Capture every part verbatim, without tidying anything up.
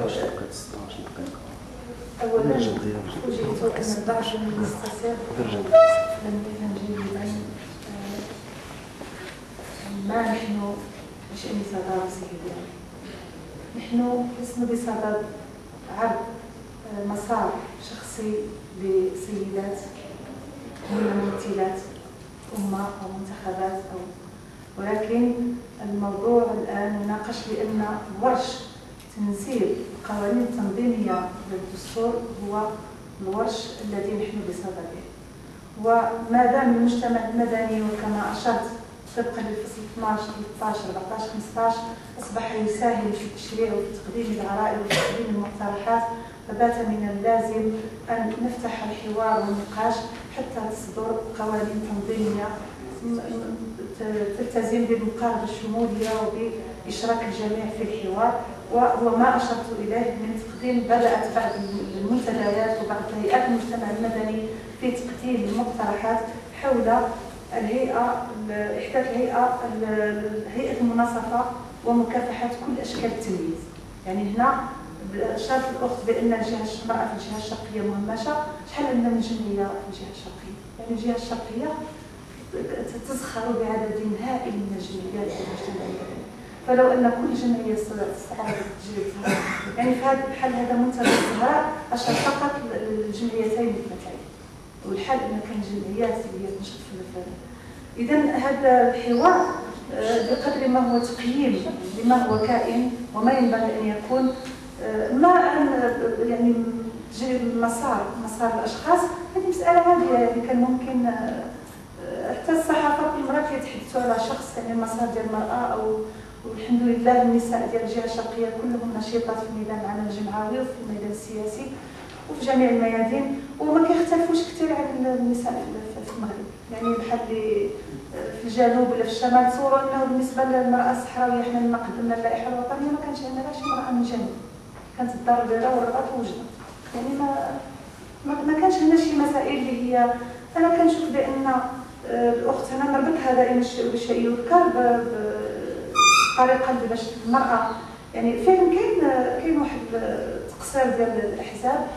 أولا وجدت أن بعض المستشار لم يفهم جيدا ما نحن بشأن صدى سيدي. نحن لسنا بصدد عرض مسار شخصي لسيدات ممثلات أمة أو منتخبات أو ولكن الموضوع الآن يناقش بأن ورش تنزيل القوانين التنظيمية للدستور هو الورش الذي نحن بصدده. وما دام المجتمع المدني وكما أشرت طبقا للفصل اثناعش ثلاثطاش أربعطاش خمسطاش أصبح يساهم في التشريع وفي تقديم العرائض وفي تقديم المقترحات، فبات من اللازم أن نفتح الحوار والنقاش حتى تصدر قوانين تنظيمية تلتزم بالمقاربة الشمولية وبإشراك الجميع في الحوار. وهو ما أشرت إليه من تقديم بدأت بعض المنتديات وبعض هيئات المجتمع المدني في تقديم المقترحات حول الهيئة إحداث الهيئة هيئة المناصفة ومكافحة كل أشكال التمييز. يعني هنا شافت الأخت بأن الجهة المرأة في الجهة الشرقية مهمشة. شحال عندنا من جمعية في الجهة الشرقية؟ يعني الجهة الشرقية تزخر بعدد هائل من الجمعيات في المجتمع المدني، فلو أن كل جمعية استطاعت تجربتها يعني في هذا الحال هذا منتدى الزهراء أشار فقط الجمعيتين الاثنتين، والحال أن كان جمعيات اللي تنشط في المثال. إذا هذا الحوار بقدر ما هو تقييم لما هو كائن وما ينبغي أن يكون، ما أن يعني مسار مسار الأشخاص هذه مسألة عادية. يعني كان ممكن حتى الصحافة كل مرة كيتحدثوا على شخص يعني المسار ديال المرأة أو والحمد لله النساء ديال الجهة الشرقية كلهم نشيطات في ميدان العمل الجمعوي وفي الميدان السياسي وفي جميع الميادين، وما كيختلفوش كثير عن النساء في المغرب. يعني بحال اللي في الجنوب ولا في الشمال تصوروا انه بالنسبه للمراه الصحراويه حنا لما قدمنا اللائحه الوطنيه ما كانش عندنا شي امراه من الجنوب، كانت الدار البيضاء والرباط وجدنا. يعني ما ما كانش هنا شي مسائل اللي هي انا كنشوف بان الاخت انا نربطها دائما بشيء يذكر بطريقه باش المراه يعني فعلا كاين كاين واحد التقصير ديال الاحزاب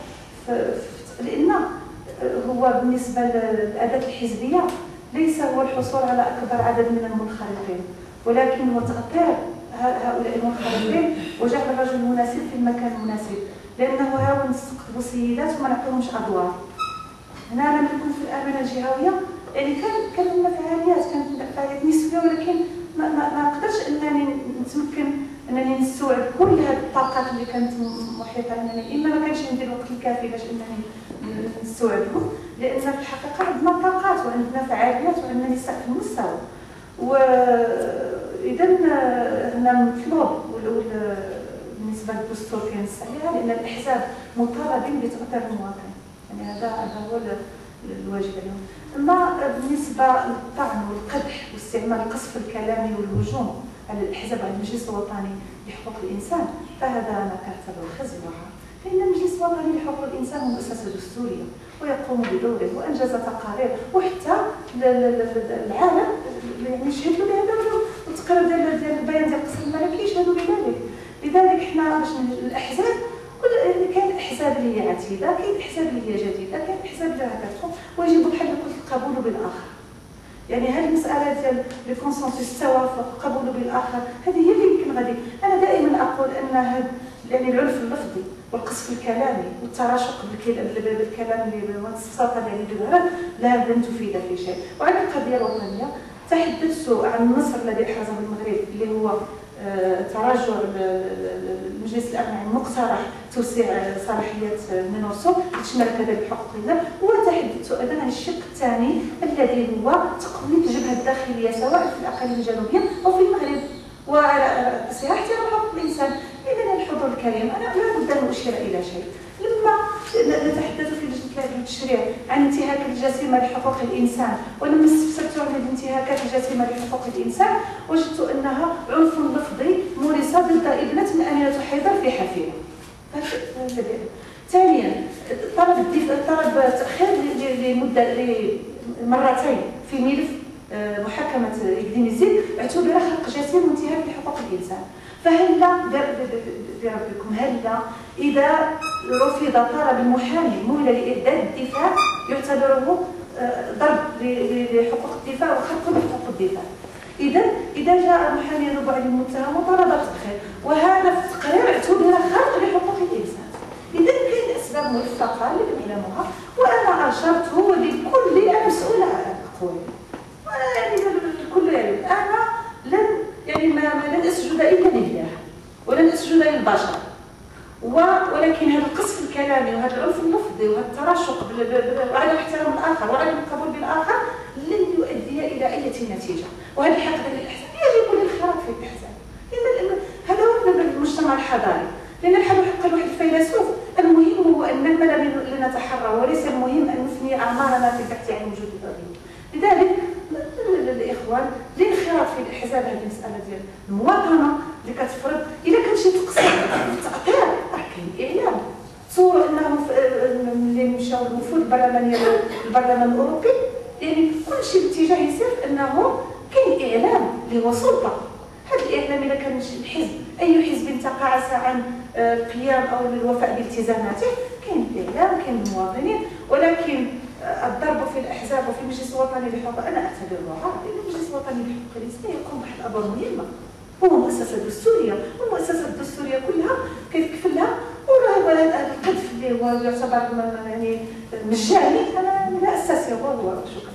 لان هو بالنسبه للاداه الحزبيه ليس هو الحصول على اكبر عدد من المنخرطين، ولكن هو تغطيه هؤلاء المنخرطين وجعل الرجل المناسب في المكان المناسب، لانه هاو نستقطبوا سيدات وما نعطيهمش ادوار. هنا لما نكون في الامانه الجهويه يعني كان كان عندنا فعاليات كانت فعاليات نسويه، ولكن ما ما ما قدرتش انني نتمكن انني نستوعب كل هذه الطاقات اللي كانت محيطه انني اما ما كانش عندي الوقت الكافي باش انني نستوعبهم، لان في الحقيقه عندنا طاقات وعندنا فعاليات وعندنا نساء في المستوى. واذا هنا المطلوب بالنسبه للدستور كينص عليها لان الاحزاب مطالبين بتاثير المواطن، يعني هذا هذا هو الواجب عليهم. اما بالنسبه للطعن والقدح واستعمال القصف الكلامي والهجوم على الاحزاب على المجلس الوطني لحقوق الانسان فهذا انا كنعتبره خزي وعار، فان المجلس الوطني لحقوق الانسان هو مؤسسه دستوريه ويقوم بدوره وانجز تقارير وحتى العالم يعني شهدوا بهذا والتقرير ديال ديال البيان ديال القصر الملكي يشهدوا بذلك. لذلك حنا باش الاحزاب كاين احزاب اللي هي عتيده، كاين احزاب اللي هي جديده، كاين احزاب اللي هكذا ويجب بحال قلت القبول بالاخر. يعني هذه المساله ديال الكونسنسوس التوافق القبول بالاخر هذه هي اللي يمكن غادي. انا دائما اقول ان هذا يعني العنف اللفظي والقصف الكلامي والتراشق بالكلام اللي والسطات اللي بظهرت لا لن تفيد في شيء. وعلى القضيه الوطنيه تحدثت عن النصر الذي احرزه المغرب اللي هو تراجع المجلس الامن عن مقترح توسيع صلاحيات مينورسو تشمل كذلك حقوق الانسان، وتحدثت ايضا عن الشق الثاني الذي هو تقويه الجبهه الداخليه سواء في الاقاليم الجنوبيه او في المغرب وصياغه احترام حقوق الانسان. اذا الحضور الكريم انا لا بد ان اشير الى شيء. لما نتحدث في لجنه التشريع عن انتهاك الجسيمه لحقوق الانسان ولما استفسرت عن الانتهاكات الجسيمه لحقوق الانسان وجدت انها عنف لفظي مورس ضد ابنه من امينه حيدر في حفيره. ثانيا طلب طلب تاخير لمده لمرتين في ملف محاكمه ابن مزيد اعتبر خرق جسيم وانتهاك لحقوق الانسان. الانسان. فهلا بربكم هلا اذا رفض طلب المحامي المولى لاعداد الدفاع يعتبره ضرب لحقوق الدفاع وخرق لحقوق الدفاع. اذا اذا جاء المحامي ينوب عن المتهم وطلب التاخير وهذا في التقرير اعتبر خرق لحقوق الانسان. اذا كاين اسباب موفقه اللي نعلموها وانا اشرت لكل انا مسؤوله عن اقوالي. يعني الكل يعني انا لن يعني ما لن اسجد الا لله ولن اسجد للبشر، ولكن هذا القصف الكلامي وهذا العنف اللفظي وهذا التراشق وعدم احترام الاخر وعدم القبول بالاخر لن يؤدي الى اي نتيجه. وهذا الحقد للاحزاب يجب للانخراط في الاحزاب، لان هذا هو المجتمع الحضاري. لان الحل حق واحد الفيلسوف المهم هو ان نكمل لنتحرر وليس المهم ان نفني اعمارنا في البحث عن وجود الحريه. لذلك الاخوان الانخراط في الاحزاب هذه المساله ديال المواطنه اللي كتفرض الا كان شي تقصير التاطير راه كاين اعلام. تصوروا انهم ملي مشاو الوفود البرلمانيه للبرلمان الاوروبي يعني كل شيء باتجاه يسير انه كاين اعلام اللي هو سلطه. هذا الاعلام اذا كان الحزب اي حزب تقاعس عن القيام او الوفاء بالتزاماته كاين الاعلام كاين المواطنين. ولكن الضرب في الاحزاب وفي المجلس الوطني للحقوق انا اعتبره عار، لان المجلس الوطني للحقوق الانسان يقوم بواحد الادوار مهمه. هو مؤسسه دستوريه والمؤسسه الدستوريه كلها كيتكفل لها. وراه هذا القذف اللي هو يعتبر يعني مجاني انا لا اساسي هو هو شكرا.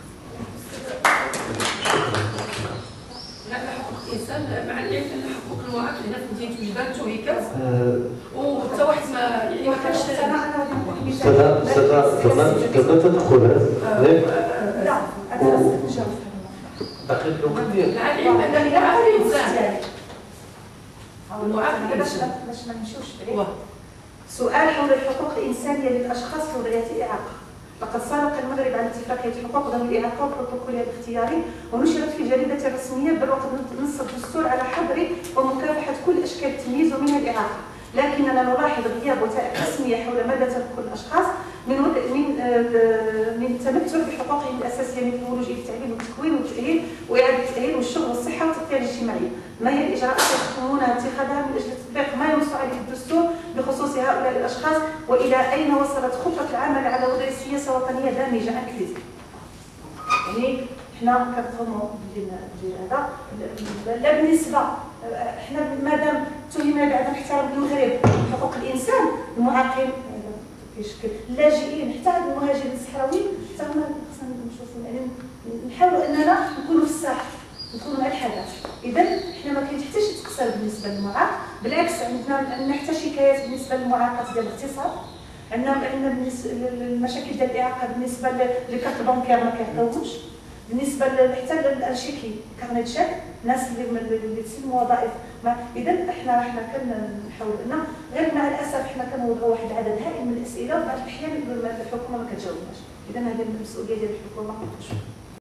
لا حقوق الانسان مع العلم ان حقوق المواطن هنا في مدينه وجدان توهكت وحتى واحد ما يعني ما كانش استاذه استاذه قبل تدخل لا انا نجاوب دقيقه الوقت ديالك. مع العلم ان حقوق الانسان المعاقبه باش باش ما نمشيوش بعيد. سؤال حول الحقوق الانسانيه للاشخاص في وضعيه اعاقه. لقد صادق المغرب على اتفاقيه حقوق ذوي الاعاقه وبروتوكولها الاختياري ونشرت في الجريده الرسميه بالوقت نص الدستور على حظر ومكافحه كل اشكال التمييز ومنها الاعاقه. لكننا نلاحظ غياب وثائق رسميه حول مدى تمكن الاشخاص من من من التمتع بحقوقهم الاساسيه مثل الولوج الى التعليم والتكوين والتاهيل واعاده التاهيل والشغل والصحه والتغطيه الاجتماعيه. ما هي الاجراءات التي تقومونها اتخاذها من اجل تطبيق ما ينص عليه الدستور بخصوص هؤلاء الاشخاص والى اين وصلت خطه العمل على وضع سياسه وطنيه دامجه انكليزيه؟ يعني حنا كنفهموا هذا لا بالنسبه حنا مادام تهمنا بعدم احترام المغرب حقوق الانسان المعاقين كيشكل اللاجئين حتى المهاجرين الصحراويين حتى هما خصنا نشوفوا يعني نحاولوا اننا نكونوا في الساحه نكونوا مع الحدث. اذا حنا ما كاين حتى شي تقصير بالنسبه للمعاق، بالعكس عندنا عندنا حتى شكايات بالنسبه للمعاقات ديال الاغتصاب. عندنا عندنا بالنسبه للمشاكل ديال الاعاقه بالنسبه للكارت بانكير ما كيعطيوهمش، بالنسبه حتى للشيكي كارنيت شيك الناس اللي اللي تسلموا وظائف. اذا احنا حنا كنحاولوا ان غير مع الاسف حنا كنوضعوا واحد العدد هائل من الاسئله وبعض الاحيان الحكومه ما كتجاوبناش. اذا هذه المسؤوليه ديال الحكومه.